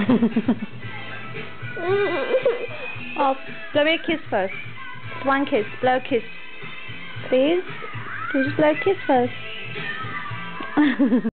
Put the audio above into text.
Oh, blow me a kiss first. Just one kiss. Blow a kiss. Please? Can you just blow a kiss first?